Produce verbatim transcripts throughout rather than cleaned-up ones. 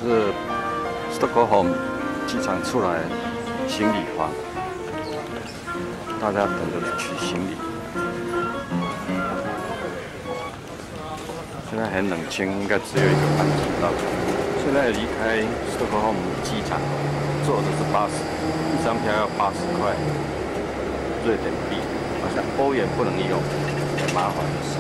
是 Stockholm 机场出来行李房，大家等着取行李。现在很冷清，应该只有一个班机到。现在离开 Stockholm 机场，坐的是巴士，一张票要八十块瑞典币，好像欧元不能用，很麻烦的事。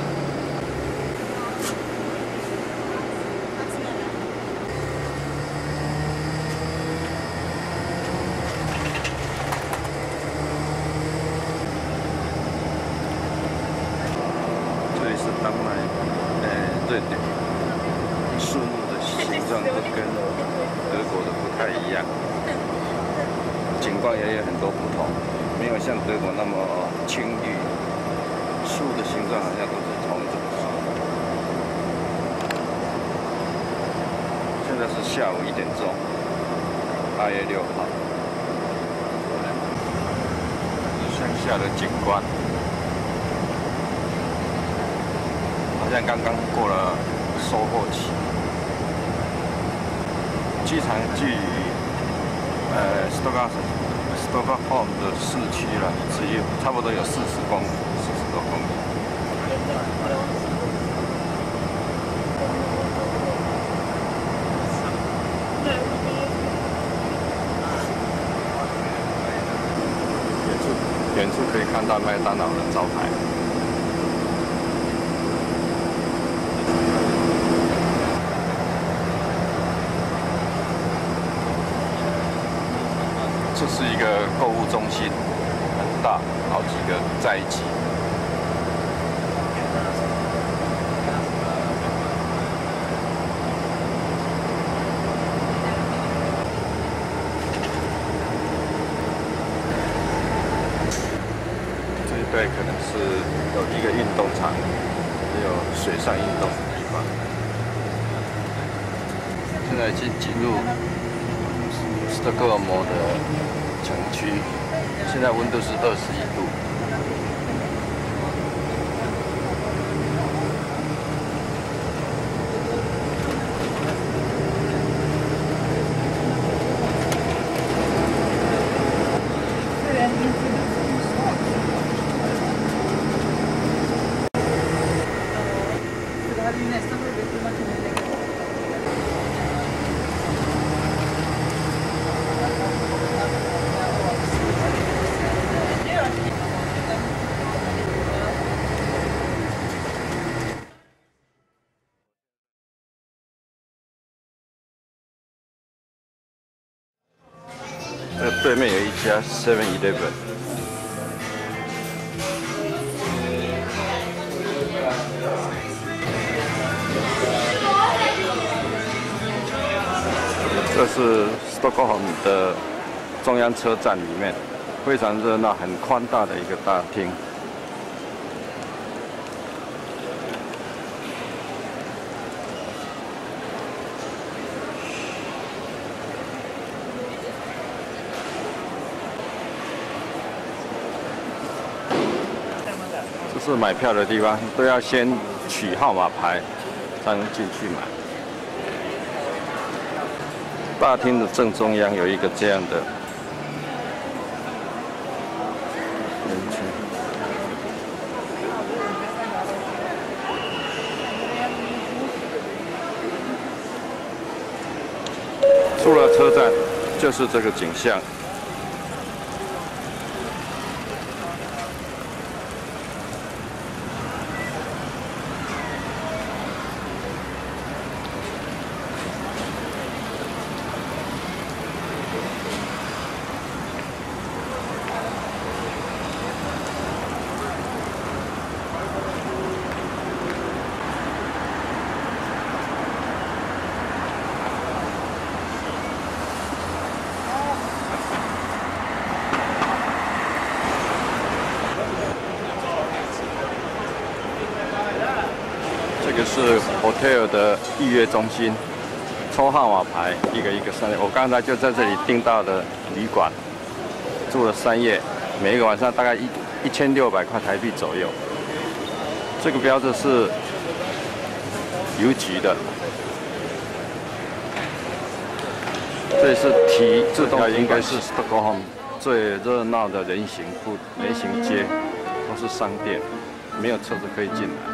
丹麦，呃，瑞典树木的形状都跟德国的不太一样，景观也有很多不同，没有像德国那么青绿，树的形状好像都是同一种树。现在是下午一点钟，八月六号，乡下的景观。 好像刚刚过了收获期，机场距离呃 Stockholm Stockholm 的市区了，只有差不多有四十公里，四十多公里。远处远处可以看到麦当劳的招牌。 这是一个购物中心，很大，好几个在一起。这一带可能是有一个运动场，也有水上运动的地方。现在已经进入 斯德哥尔摩的城区，现在温度是二十一度。这对面有一家 Seven Eleven， 这是 Stockholm 的中央车站里面，非常热闹、很宽大的一个大厅。 这是买票的地方，都要先取号码牌才能进去买。大厅的正中央有一个这样的人群。出了车站就是这个景象。 这个是 hotel 的预约中心，抽号码牌，一个一个上。我刚才就在这里订到的旅馆，住了三夜，每一个晚上大概一一千六百块台币左右。这个标志是邮局的， 这是提这条应该是 Stockholm 最热闹的人行步人行街，都是商店，没有车子可以进来。